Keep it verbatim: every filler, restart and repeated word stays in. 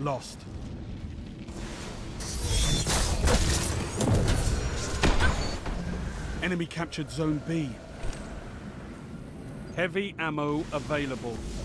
Lost. Enemy captured Zone B. Heavy ammo available.